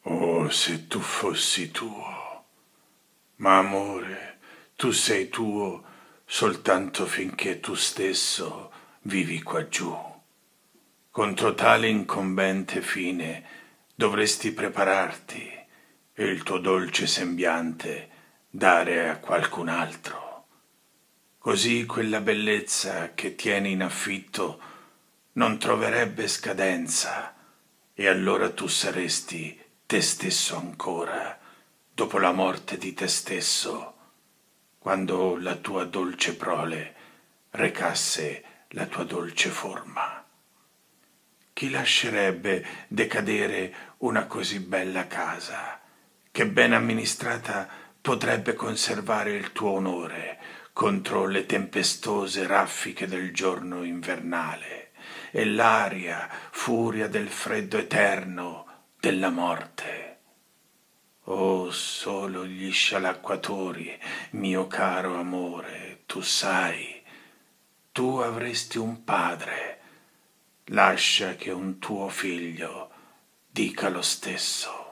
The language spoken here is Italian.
Oh, se tu fossi tuo. Ma amore, tu sei tuo soltanto finché tu stesso vivi qua giù. Contro tale incombente fine dovresti prepararti e il tuo dolce sembiante dare a qualcun altro. Così quella bellezza che tieni in affitto non troverebbe scadenza e allora tu saresti te stesso ancora, dopo la morte di te stesso, quando la tua dolce prole recasse la tua dolce forma. Chi lascerebbe decadere una così bella casa, che ben amministrata potrebbe conservare il tuo onore contro le tempestose raffiche del giorno invernale e l'aria furia del freddo eterno della morte? Oh, solo gli scialacquatori, mio caro amore, tu sai, tu avresti un padre. Lascia che un tuo figlio dica lo stesso.